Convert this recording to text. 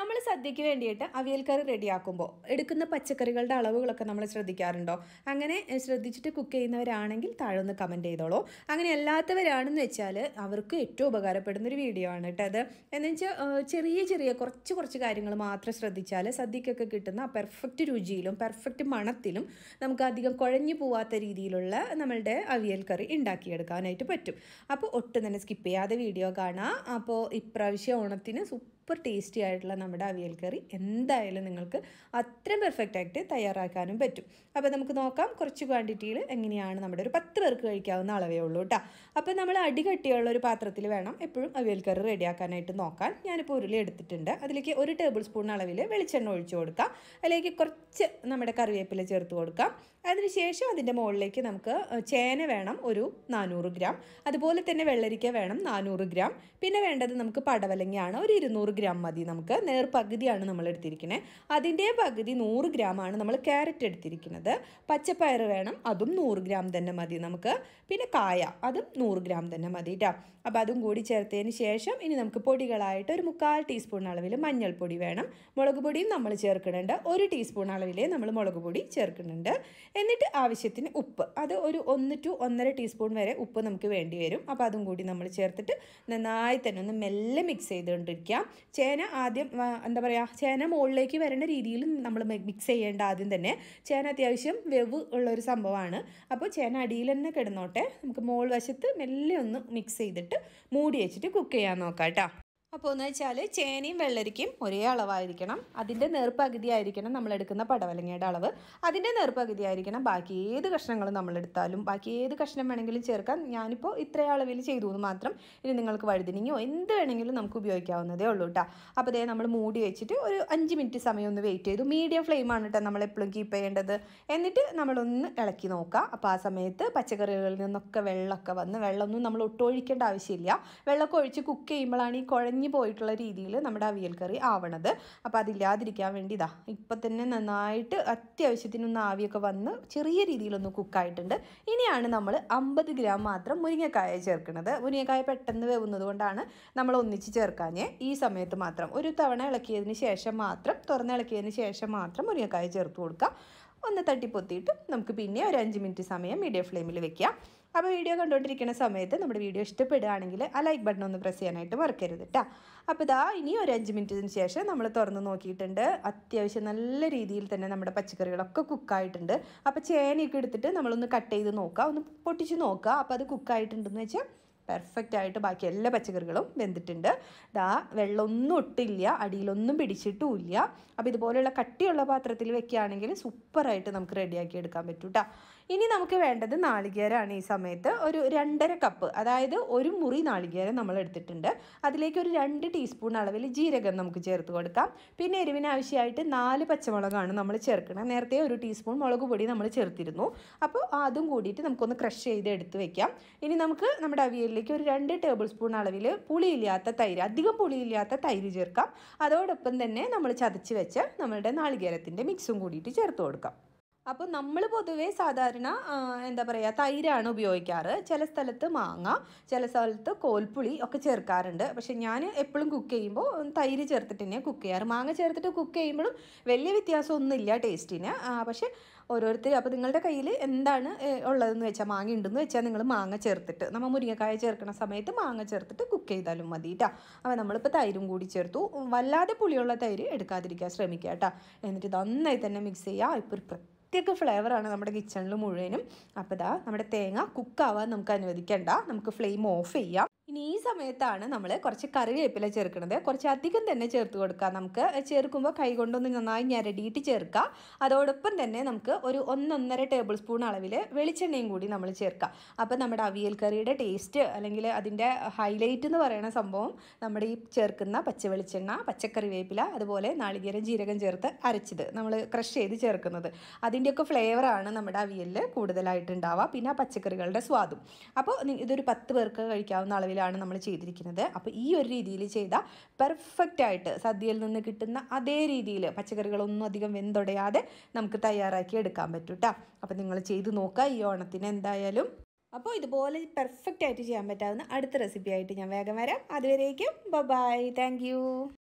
നമ്മൾ സദ്യയ്ക്ക് വേണ്ടിയിട്ട് അവിയൽ കറി റെഡിയാക്കുമ്പോൾ എടുക്കുന്ന പച്ചക്കറികളുടെ അളവുകളൊക്കെ നമ്മൾ ശ്രദ്ധിക്കാറുണ്ടോ? അങ്ങനെ ശ്രദ്ധിച്ചിട്ട് കുക്ക് ചെയ്യുന്നവരാണെങ്കിൽ താഴെ ഒന്ന് കമൻറ്റ് ചെയ്തോളൂ. അങ്ങനെ അല്ലാത്തവരാണെന്ന് വെച്ചാൽ അവർക്ക് ഏറ്റവും ഉപകാരപ്പെടുന്നൊരു വീഡിയോ ആണ് കേട്ടോ അത്. എന്ന് വെച്ചാൽ ചെറിയ ചെറിയ കുറച്ച് കാര്യങ്ങൾ മാത്രം ശ്രദ്ധിച്ചാൽ സദ്യക്കൊക്കെ കിട്ടുന്ന പെർഫെക്റ്റ് രുചിയിലും പെർഫെക്റ്റ് മണത്തിലും നമുക്ക് അധികം കുഴഞ്ഞു പോവാത്ത രീതിയിലുള്ള നമ്മളുടെ അവിയൽ കറി ഉണ്ടാക്കിയെടുക്കാനായിട്ട് പറ്റും. അപ്പോൾ ഒട്ടും തന്നെ സ്കിപ്പ് ചെയ്യാതെ വീഡിയോ കാണാം. അപ്പോൾ ഇപ്രാവശ്യം ഓണത്തിന് സൂപ്പർ ടേസ്റ്റി ആയിട്ടുള്ള നമ്മുടെ അവിയൽ കറി എന്തായാലും നിങ്ങൾക്ക് അത്രയും പെർഫെക്റ്റ് ആയിട്ട് തയ്യാറാക്കാനും പറ്റും. അപ്പോൾ നമുക്ക് നോക്കാം കുറച്ച് ക്വാണ്ടിറ്റിയിൽ എങ്ങനെയാണ് നമ്മുടെ ഒരു 10 പേർക്ക് കഴിക്കാവുന്ന അളവേ ഉള്ളൂ കേട്ടോ. അപ്പോൾ നമ്മൾ അടികട്ടിയുള്ള ഒരു പാത്രത്തിൽ വേണം എപ്പോഴും അവിയൽ കറി റെഡിയാക്കാനായിട്ട് നോക്കാൻ. ഞാനിപ്പോൾ ഉരുളി എടുത്തിട്ടുണ്ട്. അതിലേക്ക് 1 ടേബിൾ സ്പൂൺ അളവിൽ വെളിച്ചെണ്ണ ഒഴിച്ചു കൊടുക്കാം. അതിലേക്ക് കുറച്ച് നമ്മുടെ കറിവേപ്പില ചേർത്ത് കൊടുക്കാം. അതിനുശേഷം അതിൻ്റെ മുകളിലേക്ക് നമുക്ക് ചേന വേണം ഒരു 400 ഗ്രാം, അതുപോലെ തന്നെ വെള്ളരിക്ക വേണം 400 ഗ്രാം. പിന്നെ വേണ്ടത് നമുക്ക് പടവലങ്ങയാണ് ഒരു 200 ഗ്രാം മതി. നമുക്ക് നേർപകുതിയാണ് നമ്മൾ എടുത്തിരിക്കുന്നത്. അതിൻ്റെ പകുതി 100 ഗ്രാമാണ് നമ്മൾ ക്യാരറ്റ് എടുത്തിരിക്കുന്നത്. പച്ചപ്പയർ വേണം, അതും 100 ഗ്രാം തന്നെ മതി നമുക്ക്. പിന്നെ കായ അതും 100 ഗ്രാം തന്നെ മതി കേട്ടോ. അപ്പോൾ അതും കൂടി ചേർത്തതിന് ശേഷം ഇനി നമുക്ക് പൊടികളായിട്ട് ഒരു 1/4 ടീസ്പൂൺ അളവിൽ മഞ്ഞൾപ്പൊടി വേണം. മുളക് പൊടിയും നമ്മൾ ചേർക്കുന്നുണ്ട്. 1 ടീസ്പൂൺ അളവിൽ നമ്മൾ മുളക് പൊടി ചേർക്കുന്നുണ്ട്. എന്നിട്ട് ആവശ്യത്തിന് ഉപ്പ്, അത് ഒരു 1 to 1.5 ടീസ്പൂൺ വരെ ഉപ്പ് നമുക്ക് വേണ്ടി വരും. അപ്പോൾ അതും കൂടി നമ്മൾ ചേർത്തിട്ട് നന്നായി തന്നെ ഒന്ന് മെല്ലെ മിക്സ് ചെയ്തുകൊണ്ടിരിക്കാം. ചേന ആദ്യം എന്താ പറയുക, ചേന മുകളിലേക്ക് വരേണ്ട രീതിയിൽ നമ്മൾ മിക്സ് ചെയ്യേണ്ട. ആദ്യം തന്നെ ചേന അത്യാവശ്യം വെവ് ഉള്ളൊരു സംഭവമാണ്. അപ്പോൾ ചേന അടിയിൽ തന്നെ കിടന്നോട്ടെ. നമുക്ക് മോൾ വശത്ത് മെല്ലെ ഒന്ന് മിക്സ് ചെയ്തിട്ട് മൂടി വെച്ചിട്ട് കുക്ക് ചെയ്യാൻ നോക്കാം കേട്ടോ. അപ്പോൾ എന്ന് വെച്ചാൽ ചേനയും വെള്ളരിക്കയും ഒരേ അളവായിരിക്കണം. അതിൻ്റെ നേർപകുതി ആയിരിക്കണം നമ്മളെടുക്കുന്ന പടവലങ്ങയുടെ അളവ്. അതിൻ്റെ നേർപകുതി ആയിരിക്കണം ബാക്കി ഏത് കഷ്ണങ്ങളും നമ്മളെടുത്താലും. ബാക്കി ഏത് കഷ്ണം വേണമെങ്കിലും ചേർക്കാം. ഞാനിപ്പോൾ ഇത്ര അളവിൽ ചെയ്തു എന്ന് മാത്രം. ഇനി നിങ്ങൾക്ക് വഴുതനങ്ങയോ എന്ത് വേണമെങ്കിലും നമുക്ക് ഉപയോഗിക്കാവുന്നതേ ഉള്ളൂ കേട്ടോ. അപ്പോൾ അതേ നമ്മൾ മൂടി വെച്ചിട്ട് ഒരു 5 മിനിറ്റ് സമയം ഒന്ന് വെയിറ്റ് ചെയ്തു. മീഡിയം ഫ്ലെയിമാണ് കേട്ടോ നമ്മളെപ്പോഴും കീപ്പ് ചെയ്യേണ്ടത്. എന്നിട്ട് നമ്മളൊന്ന് ഇളക്കി നോക്കുക. അപ്പോൾ ആ സമയത്ത് പച്ചക്കറികളിൽ നിന്നൊക്കെ വെള്ളമൊക്കെ വന്ന്, വെള്ളമൊന്നും നമ്മൾ ഒട്ടൊഴിക്കേണ്ട ആവശ്യമില്ല. വെള്ളമൊക്കെ ഒഴിച്ച് കുക്ക് ചെയ്യുമ്പോഴാണ് ഈ കുഴഞ്ഞു പോയിട്ടുള്ള രീതിയിൽ നമ്മുടെ അവിയൽ കറി ആവണത്. അപ്പോൾ അതില്ലാതിരിക്കാൻ വേണ്ടി ഇതാ ഇപ്പം തന്നെ നന്നായിട്ട് അത്യാവശ്യത്തിനൊന്ന് ആവിയൊക്കെ വന്ന് ചെറിയ രീതിയിലൊന്ന് കുക്കായിട്ടുണ്ട്. ഇനിയാണ് നമ്മൾ 50 ഗ്രാം മാത്രം മുരിങ്ങക്കായ ചേർക്കുന്നത്. മുരിങ്ങക്കായ പെട്ടെന്ന് വേവുന്നത് കൊണ്ടാണ് നമ്മൾ ഒന്നിച്ച് ചേർക്കാഞ്ഞേ. ഈ സമയത്ത് മാത്രം ഒരു തവണ ഇളക്കിയതിന് ശേഷം മാത്രം, തുറന്നിളക്കിയതിന് ശേഷം മാത്രം മുരിങ്ങക്കായ ചേർത്ത് കൊടുക്കുക. ഒന്ന് തട്ടിപ്പൊത്തിയിട്ട് നമുക്ക് പിന്നെ ഒരു 5 മിനിറ്റ് സമയം മീഡിയം ഫ്ലെയിമിൽ വെക്കാം. അപ്പോൾ വീഡിയോ കണ്ടുകൊണ്ടിരിക്കുന്ന സമയത്ത് നമ്മുടെ വീഡിയോ ഇഷ്ടപ്പെടുകയാണെങ്കിൽ ആ ലൈക്ക് ബട്ടൺ ഒന്ന് പ്രസ് ചെയ്യാനായിട്ട് മറക്കരുത് കേട്ടോ. അപ്പോൾ ഇതാ ഇനി ഒരു 5 മിനിറ്റിന് ശേഷം നമ്മൾ തുറന്ന് നോക്കിയിട്ടുണ്ട്. അത്യാവശ്യം നല്ല രീതിയിൽ തന്നെ നമ്മുടെ പച്ചക്കറികളൊക്കെ കുക്കായിട്ടുണ്ട്. അപ്പോൾ ചേനയൊക്കെ എടുത്തിട്ട് നമ്മളൊന്ന് കട്ട് ചെയ്ത് നോക്കുക, ഒന്ന് പൊട്ടിച്ച് നോക്കുക. അപ്പോൾ അത് കുക്കായിട്ടുണ്ടെന്ന് വെച്ചാൽ പെർഫെക്റ്റ് ആയിട്ട് ബാക്കി എല്ലാ പച്ചക്കറികളും വെന്തിട്ടുണ്ട്. ദാ വെള്ളമൊന്നും ഒട്ടില്ല, അടിയിലൊന്നും പിടിച്ചിട്ടുമില്ല. അപ്പോൾ ഇതുപോലെയുള്ള കട്ടിയുള്ള പാത്രത്തിൽ വെക്കുകയാണെങ്കിൽ സൂപ്പറായിട്ട് നമുക്ക് റെഡിയാക്കി എടുക്കാൻ പറ്റും കേട്ടോ. ഇനി നമുക്ക് വേണ്ടത് നാളികേരമാണ്. ഈ സമയത്ത് ഒരു 2.5 കപ്പ്, അതായത് ഒരു മുറി നാളികേരം നമ്മൾ എടുത്തിട്ടുണ്ട്. അതിലേക്ക് ഒരു 2 ടീസ്പൂൺ അളവിൽ ജീരകം നമുക്ക് ചേർത്ത് കൊടുക്കാം. പിന്നെ എരിവിന് ആവശ്യമായിട്ട് 4 പച്ചമുളകാണ് നമ്മൾ ചേർക്കണം. നേരത്തെ 1 ടീസ്പൂൺ മുളക് പൊടി നമ്മൾ ചേർത്തിരുന്നു. അപ്പോൾ അതും കൂടിയിട്ട് നമുക്കൊന്ന് ക്രഷ് ചെയ്ത് എടുത്ത് വെക്കാം. ഇനി നമുക്ക് നമ്മുടെ അവിയലിലേക്ക് ഒരു 2 ടേബിൾ സ്പൂൺ അളവിൽ പുളിയില്ലാത്ത തൈര്, അധികം പുളിയില്ലാത്ത തൈര് ചേർക്കാം. അതോടൊപ്പം തന്നെ നമ്മൾ ചതച്ച് വെച്ച് നമ്മളുടെ നാളികേരത്തിൻ്റെ മിക്സും കൂടിയിട്ട് ചേർത്ത് കൊടുക്കാം. അപ്പോൾ നമ്മൾ പൊതുവേ സാധാരണ എന്താ പറയുക, തൈരാണ് ഉപയോഗിക്കാറ്. ചില സ്ഥലത്ത് മാങ്ങ, ചില സ്ഥലത്ത് കോൽപ്പുളി ഒക്കെ ചേർക്കാറുണ്ട്. പക്ഷെ ഞാൻ എപ്പോഴും കുക്ക് ചെയ്യുമ്പോൾ തൈര് ചേർത്തിട്ട് തന്നെയാണ് കുക്ക് ചെയ്യാറ്. മാങ്ങ ചേർത്തിട്ട് കുക്ക് ചെയ്യുമ്പോഴും വലിയ വ്യത്യാസമൊന്നുമില്ല ടേസ്റ്റിന്. പക്ഷേ ഓരോരുത്തർ, അപ്പോൾ നിങ്ങളുടെ കയ്യിൽ എന്താണ് ഉള്ളതെന്ന് വെച്ചാൽ, മാങ്ങ ഉണ്ടെന്ന് വെച്ചാൽ നിങ്ങൾ മാങ്ങ ചേർത്തിട്ട്, നമ്മൾ മുരിങ്ങക്കായ ചേർക്കുന്ന സമയത്ത് മാങ്ങ ചേർത്തിട്ട് കുക്ക് ചെയ്താലും മതി കേട്ടോ. അപ്പോൾ നമ്മളിപ്പോൾ തൈരും കൂടി ചേർത്തു. വല്ലാതെ പുളിയുള്ള തൈര് എടുക്കാതിരിക്കാൻ ശ്രമിക്കുക കേട്ടോ. എന്നിട്ട് നന്നായി തന്നെ മിക്സ് ചെയ്യുക. ഇപ്പോൾ ഒരു പ്രത്യേക ഫ്ലേവറാണ് നമ്മുടെ കിച്ചണിൽ മുഴുവനും. അപ്പോൾ ഇതാ നമ്മുടെ തേങ്ങ കുക്കാവാൻ നമുക്ക് അനുവദിക്കേണ്ട, നമുക്ക് ഫ്ലെയിം ഓഫ് ചെയ്യാം. ഇനി ഈ സമയത്താണ് നമ്മൾ കുറച്ച് കറിവേപ്പില ചേർക്കുന്നത്. കുറച്ച് അധികം തന്നെ ചേർത്ത് കൊടുക്കുക. നമുക്ക് ചേർക്കുമ്പോൾ കൈ കൊണ്ടൊന്ന് നന്നായി ഞരടിയിട്ട് ചേർക്കുക. അതോടൊപ്പം തന്നെ നമുക്ക് ഒരു 1.5 ടേബിൾ സ്പൂൺ അളവിൽ വെളിച്ചെണ്ണയും കൂടി നമ്മൾ ചേർക്കുക. അപ്പോൾ നമ്മുടെ അവിയൽ കറിയുടെ ടേസ്റ്റ്, അല്ലെങ്കിൽ അതിൻ്റെ ഹൈലൈറ്റ് എന്ന് പറയുന്ന സംഭവം നമ്മുടെ ഈ ചേർക്കുന്ന പച്ച വെളിച്ചെണ്ണ, പച്ചക്കറിവേപ്പില, അതുപോലെ നാളികേരം ജീരകം ചേർത്ത് അരച്ചത് നമ്മൾ ക്രഷ് ചെയ്ത് ചേർക്കുന്നത്, അതിൻ്റെയൊക്കെ ഫ്ലേവറാണ് നമ്മുടെ അവിയലിൽ കൂടുതലായിട്ടുണ്ടാവുക. പിന്നെ ആ പച്ചക്കറികളുടെ സ്വാദും. അപ്പോൾ ഇതൊരു 10 പേർക്ക് കഴിക്കാവുന്ന അളവിൽ നമ്മൾ ചെയ്തിരിക്കുന്നത്. അപ്പോൾ ഈ ഒരു രീതിയിൽ ചെയ്താൽ പെർഫെക്റ്റ് ആയിട്ട് സദ്യയിൽ നിന്ന് കിട്ടുന്ന അതേ രീതിയിൽ പച്ചക്കറികളൊന്നും അധികം വെന്തൊടയാതെ നമുക്ക് തയ്യാറാക്കി എടുക്കാൻ പറ്റും കേട്ടോ. അപ്പോൾ നിങ്ങൾ ചെയ്ത് നോക്കുക ഈ ഓണത്തിന് എന്തായാലും. അപ്പോൾ ഇതുപോലെ പെർഫെക്റ്റ് ആയിട്ട് ചെയ്യാൻ പറ്റാവുന്ന അടുത്ത റെസിപ്പി ആയിട്ട് ഞാൻ വേഗം വരാം. അതുവരേക്കും ബൈ, താങ്ക് യു.